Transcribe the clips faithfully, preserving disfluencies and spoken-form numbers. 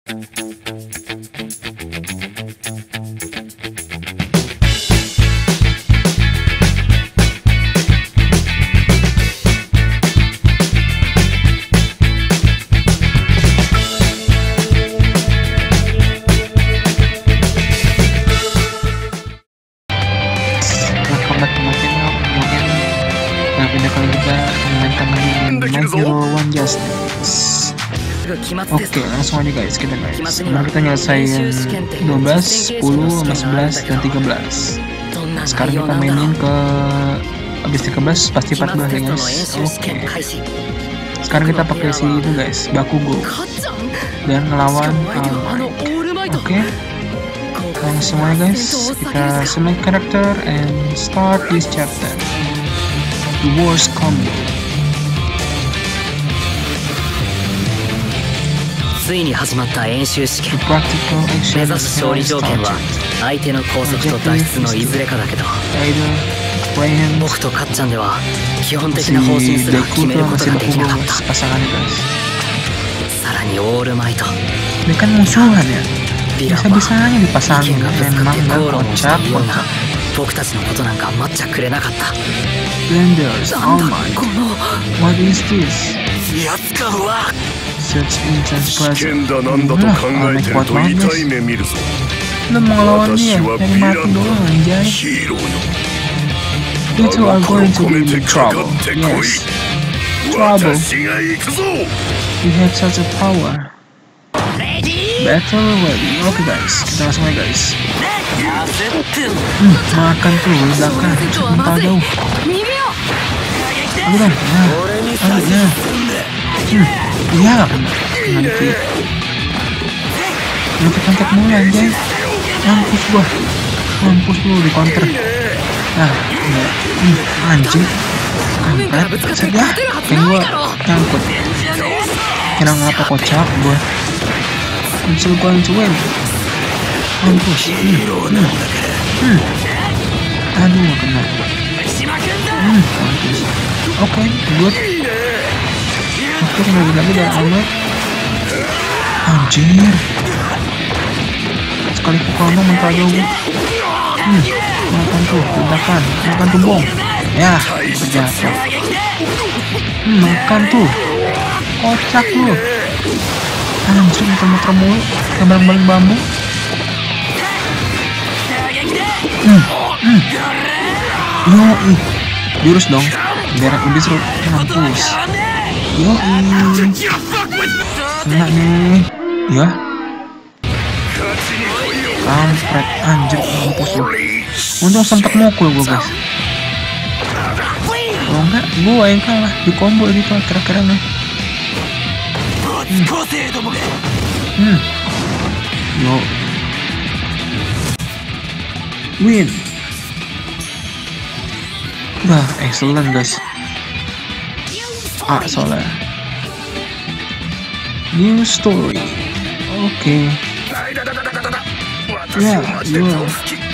Oke, langsung aja guys, kita guys. Kemarin kita nyelesain dua belas, sepuluh, sebelas, dan tiga belas. Sekarang kita mainin ke habis tiga belas pasti empat belas ya guys. Oke. Sekarang kita pakai si itu guys, Bakugo dan ngelawan All Might. Oke. Langsung aja guys, kita select character and start this chapter. The Worst Combo. ついに始まった演習試験。目指す勝利条件は相手の拘束と脱出のいずれかだけど、僕とかっちゃんでは基本的な方針すら決めることができなかった。さらにオールマイト、ビラは意見がぶつかって口論をしたような、僕たちのことなんか待っちゃくれなかった。なんだこのやつかは。 危険だなんだと考えてると痛い目見るぞ。私はヴィランだ、ヒーローよ。心込めてかかってこい。私が行くぞ。 You have such a power. Battle ready. Oke guys, kita langsung aja guys. Hmm, makan tuh, ledakan, mental jauh. Aduh kan, nah, aduh ya. Hmm, iya gak kena, kena dikit. Loncat-loncat mulu anjay. Mampus gua, mampus lu di counter. Nah, enggak, hmm, anjing. Angkat, saja, kayak gua nyangkut. Kira ngapa kocak gua. Cancel gua hancuin. Mampus, hmm, hmm, hmm. Aduh gak kena. Hmm, mampus. Oke, okay, good. Oke, lagi lagi dari Ahmad. Anjir. Sekali pukul no mental jauh. Hmm, makan tuh, ledakan, makan tuh bom. Ya, berjasa. Hmm, makan tuh. Kocak lu. Anjir, muter-muter mulu, kayak baling-baling bambu. Hmm, hmm. Yoi, jurus dong, biar lebih seru. Mampus. Yoi, kena nih, ya. Kampret, anjir, mampus lu. Untung sempat mukul gue guys. Kalau enggak, gue yang kalah di combo gitu kira-kira nih. Hmm. Hmm. Yo. Win. Wah, excellent guys. Ah, soalnya new story. Oke. Okay. Yeah, you are.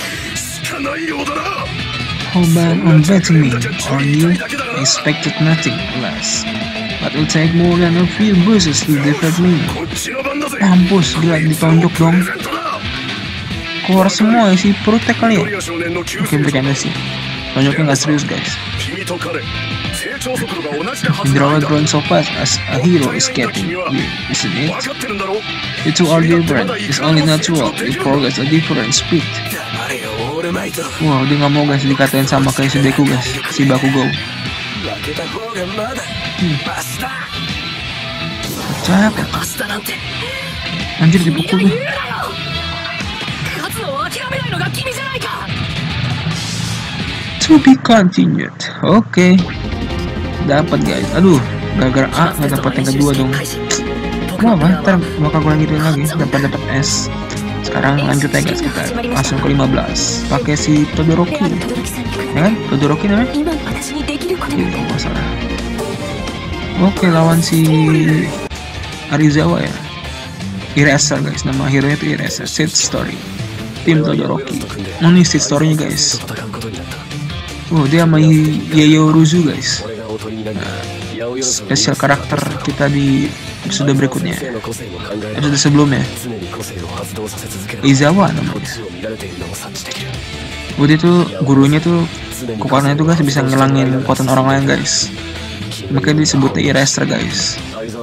How bad on betting me on you? Expected nothing less. But it'll take more than a few bruises to defeat me. Mampus, gila ditonjok dong. Keluar semua si Protek kali ya. Oke, bercanda sih. Tonjoknya nggak serius guys. Draw grown so fast as a hero is getting you, isn't it? The two are different. It's only natural. You progress a different speed. Wow, dia nggak mau guys dikatain sama kayak si Deku guys, si Bakugo. Hmm. Kocak. Anjir dipukul gue. To be continued. Oke. Okay. Dapat guys. Aduh, gara-gara A nggak dapat yang kedua dong. Wah, ntar bakal gue lanjutin lagi. Dapat dapat S. Sekarang lanjut aja guys, kita langsung ke lima belas. Pakai si Todoroki. Ya kan? Todoroki namanya? Iya, nggak masalah. Oke, lawan si Arizawa ya. Eraser guys, nama hero nya itu Eraser. Set Story. Tim Todoroki. Oh, ini set story-nya guys. Oh, dia sama Yayo Ruzu guys. Nah, spesial karakter kita di episode berikutnya, episode sebelumnya. Izawa namanya. Waktu itu gurunya tuh kekuatannya tuh guys bisa ngilangin kekuatan orang lain guys. Makanya disebutnya Eraser guys.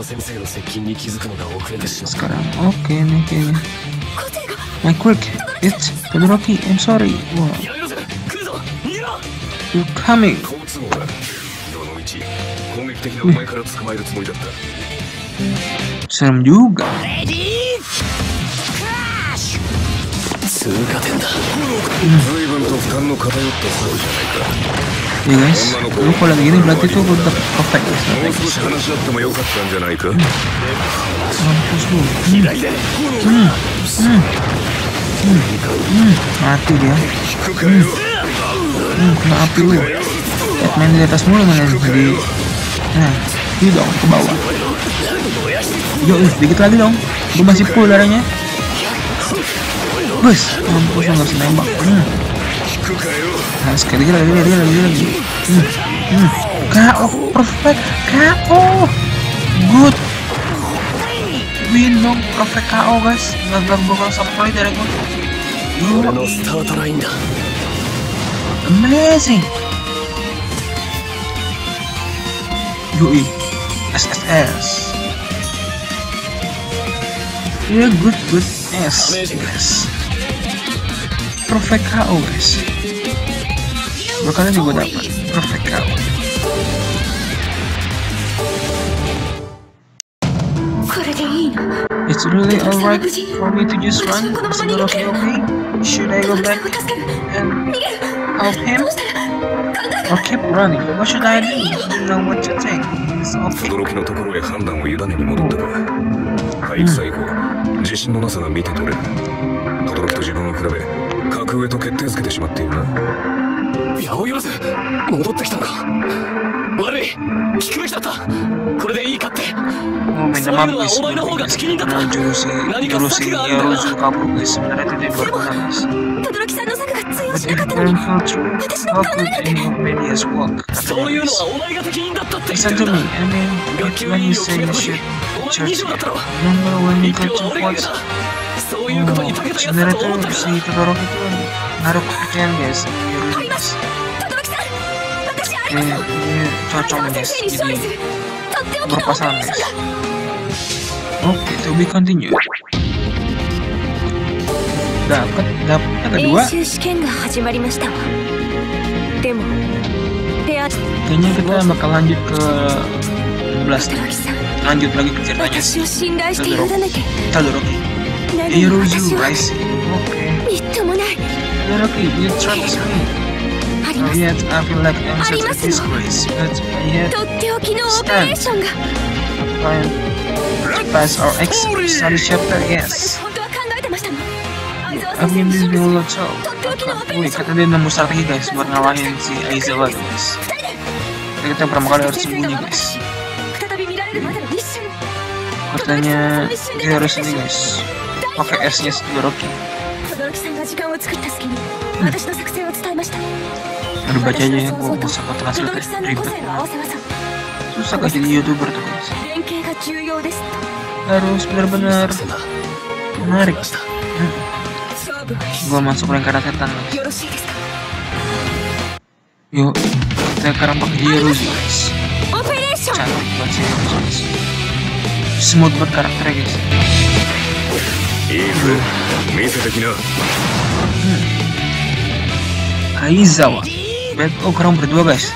Sekarang oke okay, nih kayaknya. My quick, it's Todoroki. I'm sorry. Wow. You're coming. Wih. Serem juga. Ya guys, lu kalau lagi gini berarti tuh udah perfect guys. Mampus lu. Hmm. Hmm. Hmm. Hmm. Hmm. Mati dia. Hmm. Hmm. Kena api lu. Main di atas mulu mana jadi. Nah, ini dong ke bawah. Yo, dikit lagi dong. Gue masih full darahnya. Bus, mampus lu nggak bisa nembak. Hmm. Nah, sekali lagi lagi lagi lagi lagi. Hmm. Hmm. K O perfect. K O. Good. Win dong, perfect K O guys. Nggak ganggu kalau sampai dari gue. Amazing. Yoi, S S S. Ya yeah, good good S S. Perfect K O guys. Berkali juga dapat perfect K O. It's really alright for me to just run. Is it okay? Okay? Should I go back and help him? Or keep running? What should I do? I don't know what to think. It's okay. 驚きのところへ判断を委ねに戻ったが、回復以降、自信のなさが見て取れる。轟と自分を比べ、格上と決定づけてしまっているな。八百万、戻ってきたのか。悪い、聞くべきだった。これでいいかって。そういうのはお前の方が責任だった。何か策があるんだな。轟さんの策が通用しなかったのに、私の考えなんて。そういうのはお前が責任だったって言ってるんだ。学級委員を決めた時、お前に以上だったろ。言っても悪いけどな。そういうことに長けたやつだと思ったから。 Naruh kepercayaan guys. Ini, ini cocok guys. Jadi berpasangan guys. Oke, okay, to be continued. Dapat, dapat yang kedua. Kayaknya kita bakal lanjut ke enam belas. Lanjut lagi ke ceritanya si Todoroki. Todoroki. Hirozu Rising. Oke. Todoroki, you trust me. Oh, yet I feel like I'm such a disgrace, but yet stand. Pass our X study chapter, yes. I've been this whole lot so. Wih, kata dia nemu strategi guys buat ngalahin si Aizawa guys. Kita pertama kali harus sembunyi guys. Katanya dia harus ini guys. Pakai S-nya Todoroki. Hmm. Aduh baca aja ya, gue bisa kok translate ribet. Susah gak jadi YouTuber tuh guys. Harus benar-benar menarik. Hmm. Gue masuk lingkaran setan guys. Yuk, kita sekarang pakai Hirozu guys. Cantik banget sih Hirozu guys. Smooth banget karakternya guys. Hmm. Aizawa. Oh, kurang berdua guys.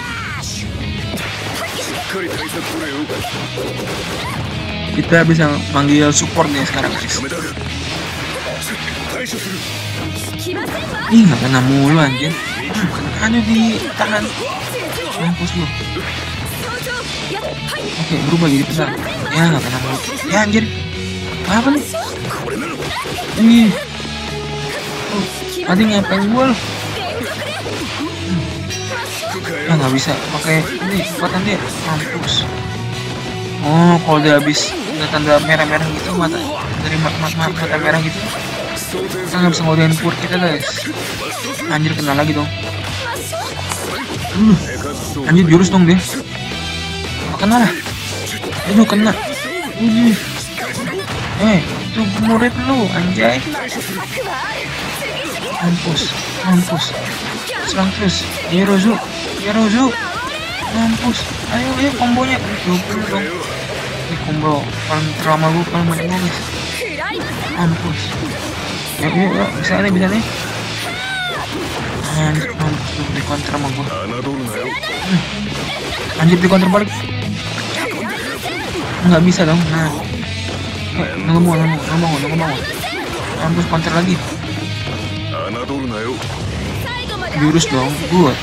Kita bisa manggil support nih sekarang guys. Ih, gak kena mulu anjir. Hanya ditahan. Mampus lu. Oke, berubah jadi pedang. Ya, gak kena mulu. Ya anjir. Apa nih? Ini. Oh, tadi ngapain gua lu? Ah, nggak bisa pakai ini kekuatan dia. Mampus. Oh, kalau dia habis ada tanda merah-merah gitu, mata dari mata, mata, mata merah gitu, kita nggak bisa ngelawan kur kita guys. Anjir, kena lagi dong. Uh, anjir jurus dong dia. Oh, kena lah. Aduh, kena. Wih. Eh, tuh murid lu, anjay. Mampus, mampus. Serang terus. Yerozu, Yerozu. Mampus. Ayo, ayo kombonya. dua puluh dong. Ini combo paling terlama gue, paling banyak gue guys. Mampus. Yuk, yuk, yuk. Bisa nih, bisa nih. Anjir, mampus. Tuh, di counter sama gue. Hmm. Anjir, di counter balik. Nggak bisa dong. Nah. Eh, nggak mau, nggak mau, nggak mau, nggak mau. Mampus, counter lagi. Jurus dong, good.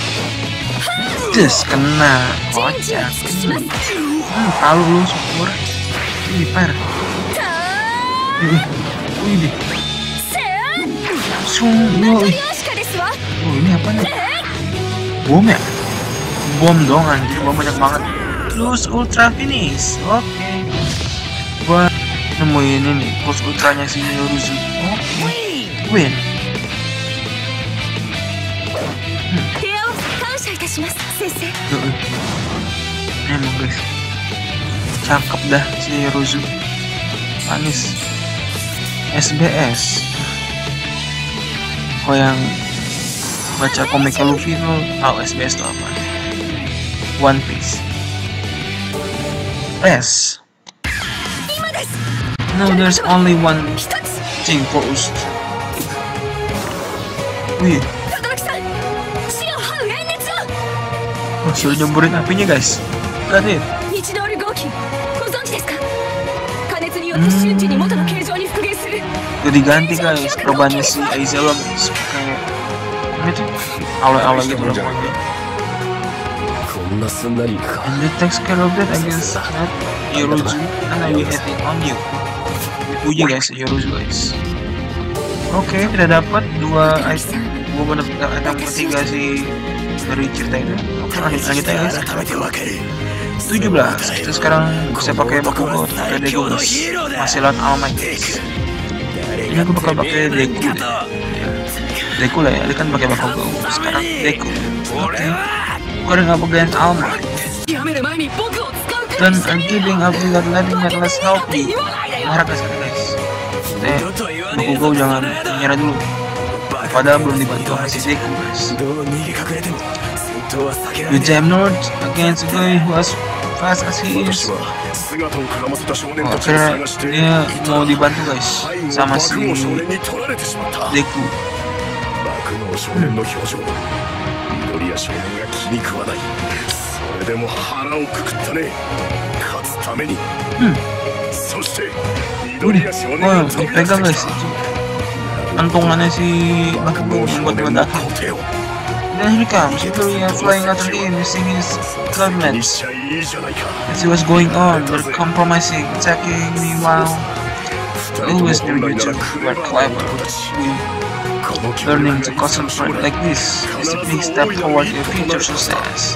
Just kena, kocak. Hmm, tahu lu syukur. Ini par. Wih deh. Sung, yo. Oh ini apa nih? Bom ya? Bom dong anjir, bom banyak banget. Plus ultra finish, oke. Okay. Gua nemuin ini, plus ultranya si Yoruzu. Oke. Okay. Win. Emang guys, cakep dah si Yoruzu, manis. S B S. Kau yang baca komiknya Luffy tuh tahu S B S itu apa? One Piece. S. No, there's only one thing for us. Wih. Oh, sudah nyemburin apinya guys. Got it. Hmm. Jadi ganti guys, perubahannya si Aizawa guys. Kayak ini tuh alay-alay gitu loh pokoknya. And the takes care of that against that Yoruzu, and I will hit it on you. Dipuji guys, Yoruzu guys. Oke, okay, kita dapat dua item. Gue bener item ketiga si dari cerita itu. Oke, lanjut lanjut aja guys. tujuh belas. Kita sekarang bisa pakai Bakugo atau Deku guys. Masih lawan All Might guys. Ini aku bakal pakai Deku deh. Deku lah ya, dia kan pakai Bakugo. Sekarang Deku. Oke. Okay. Gue udah gak against All Might. Dan I'm giving up without letting Atlas help me. Marah guys guys. Eh, Bakugo jangan menyerah dulu. Padahal belum dibantu sama si Deku guys. The Jam Lord against a guy who as fast as he is. Oh, kira dia mau dibantu guys sama si Deku. Hmm. Hmm. Wah, dipegang guys. Kantongannya si Bakugo buat mendaki. Then here comes Midoriya flying out of him using his gauntlets. As he was going on, they're compromising, attacking me while always knew you two were clever. Learning to concentrate like this is a big step toward your future success.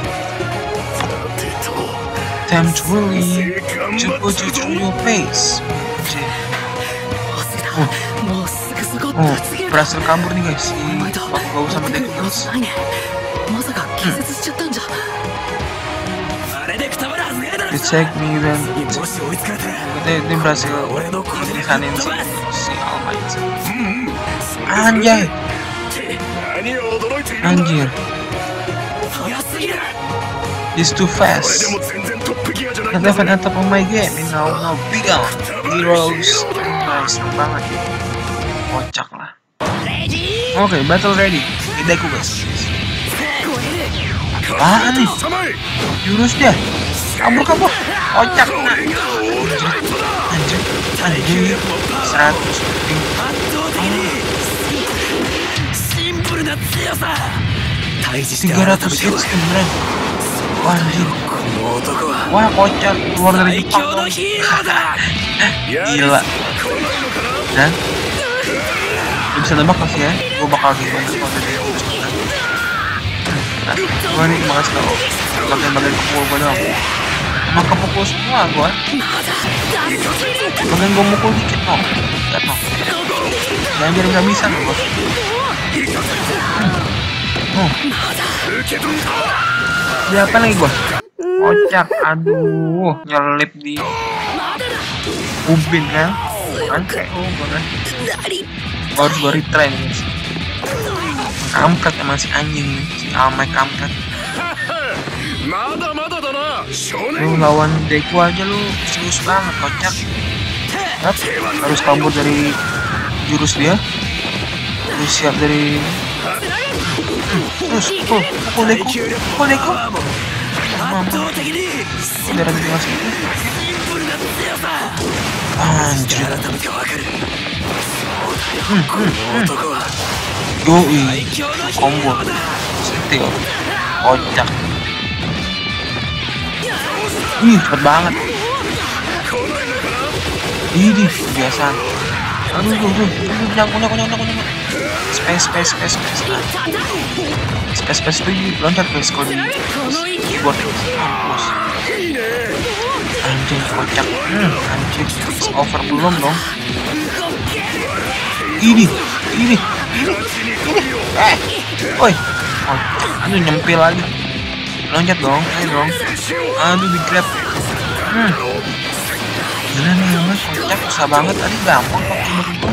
Time to really to put you through your pace. Oh. Oh, berhasil kabur nih guys. Bakugo sama Deku guys. Hmm. They check me then. Dia, dia berhasil menisanin si, si All Might. Anjay. Anjir. He's too fast. Not even on top of my game. You know, no big on. Heroes. Nice banget. Kocak lah. Oke, okay, battle ready. Deku guys. Ah nih. Jurus dia. Kabur kabur. Kocak. Nah. Anjir. Anjir. Seratus. Tiga ratus hits beneran. Wah anjir. Wah kocak. Keluar dari Jepang dong. Gila. Dan lu bisa nebak kasih ya, gue bakal gimana kalau tadi nah, gue nih malas tau bagian-bagian kepul gue doang. Emang kepukul semua gue. Bagian gue mukul dikit no. Lihat no. Jangan biar gak bisa no gue. Hmm. Oh. Dia apa lagi gue? Kocak, aduh, nyelip di Ubin kan? Kan kayak oh kan? Gua harus gua retry nih guys. Kampret emang si anjing nih, si Almay kampret. Lu lawan Deku aja lu serius banget, kocak. Yap, harus kabur dari jurus dia. Terus siap dari hmm, terus pukul, pukul Deku, pukul Deku. Mampu. Darah tinggal segitu. Anjir. Hmm, hmm, hmm. Yoi, combo, setil, kocak. Ih, cepet banget. Ini kebiasaan. Aduh, aduh, aduh, nyangkut, nyangkut, nyangkut, nyangkut. Space, space, space, space. Space, space itu loncat guys, kalau di keyboard. Mampus. Anjir, kocak. Hmm, anjir, it's over belum dong. Ini, ini, ini, ini. Eh, oi, oh, aduh nyempil lagi. Loncat dong, ayo dong. Aduh di grab. Hmm. Gila nih ya mas, kocak susah banget tadi gampang kok tiba-tiba.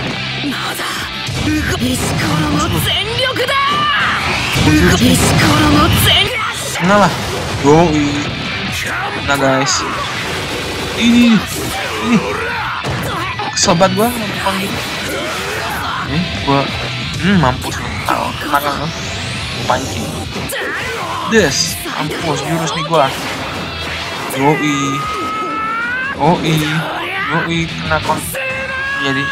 Nah lah, yoi. Nah guys, ini, ini. Sobat gua ngomong gitu. Eh, gua, hmm mampus lo. Tahu, makan lo. Pancing. Des, mampus jurus nih gua. Yoi. Yoi. Yoi kena kon. Jadi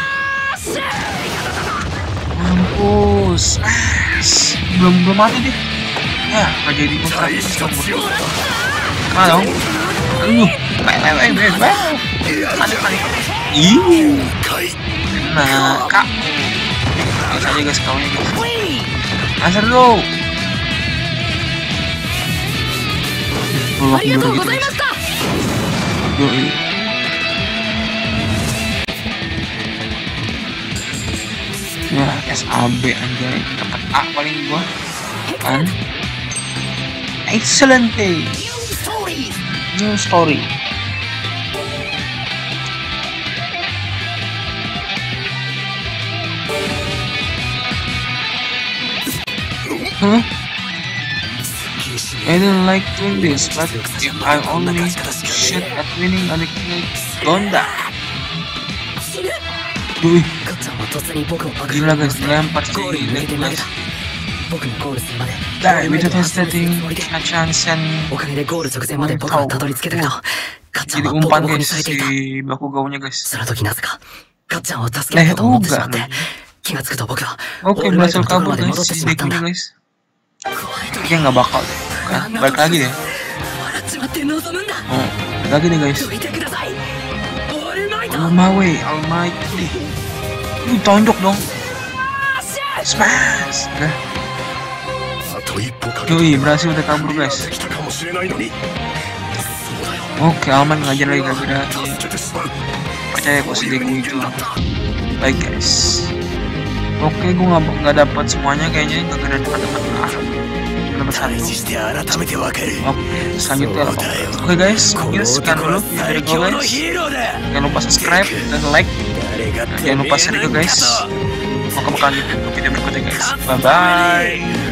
mampus. Belum belum mati deh. Ya, nggak jadi kontra. Mana dong? Aduh, weh weh weh weh weh. Panik panik. Ih. Nah, kak. Biasa aja guys kaunya guys. Asal lo. Belum gitu guys. Yoi. Ya, S A B anjay, dapat A paling gua kan. Excellent day. New story. Huh? I don't like doing this, but if I only shoot at winning a Donda. Wih, gila guys, lempar sih, guys. Die with the testing, a chance and tahu. Jadi umpan guys si Bakugao-nya guys. Eh, uga. Oke, berhasil kabur guys si Deku-nya guys. Kayaknya nggak bakal deh. Kan, balik lagi deh. Oh, lagi deh guys. Almighty, Almighty. Lu tonjok dong. Smash. Udah. Yoi, berhasil udah kabur guys. Oke, Alman ngajar lagi kira-kira. Percaya kok si Deku itu. Baik guys. Oke, gue nggak nggak dapat semuanya kayaknya, nggak ada teman-teman. Dapat satu. Oke, selanjutnya apa? Oke guys, mungkin sekian dulu dari gue guys. Jangan lupa subscribe dan like. Jangan lupa share juga guys. Moga-moga lanjut video berikutnya guys. Bye bye.